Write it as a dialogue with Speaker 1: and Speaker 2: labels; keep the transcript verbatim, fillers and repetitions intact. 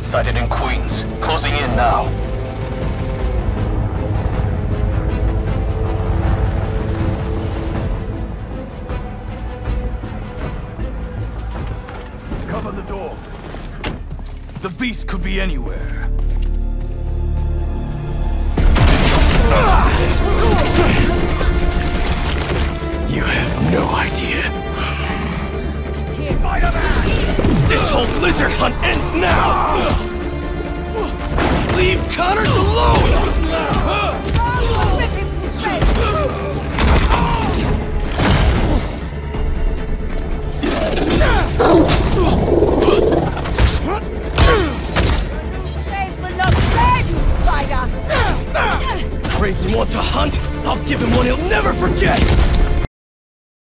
Speaker 1: sighted in Queens. Closing in now.
Speaker 2: Cover the door. The beast could be anywhere. You have no idea. Spider-Man! This whole lizard hunt ends now! Leave Connors alone! Craven wants a hunt? I'll give him one